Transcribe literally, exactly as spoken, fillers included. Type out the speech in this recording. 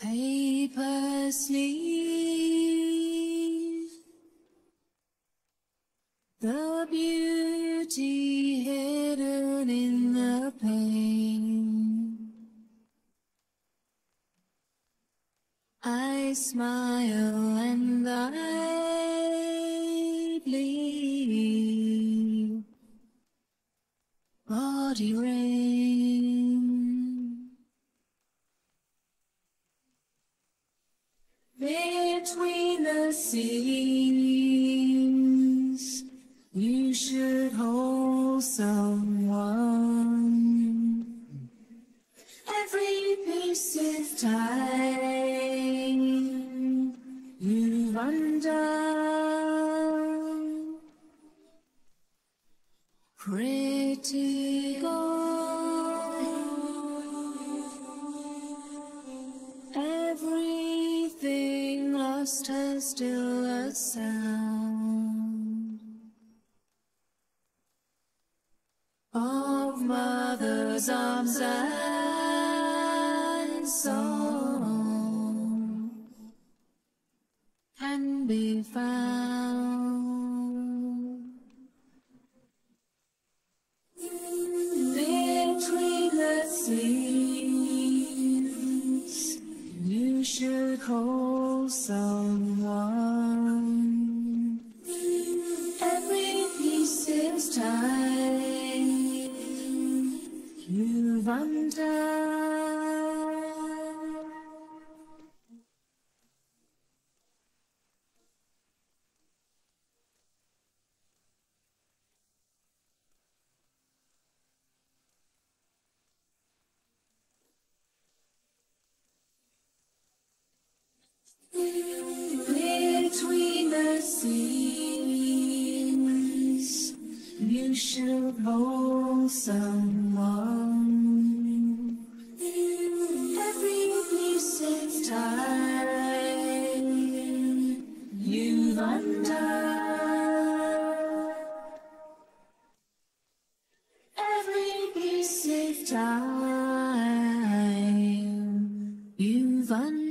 Paper sleeve, the beauty hidden in the pain. I smile and I bleed, body rain. Between the seams, you should hold someone. Every piece is time you've undone. Pretty girl, everything lost has still a sound of mother's arms and song can be found. Between the seams, you should hold someone. Every piece is time you've undone. Between the seams, you should hold someone. Every piece of time you've undone. Every piece of time you've undone.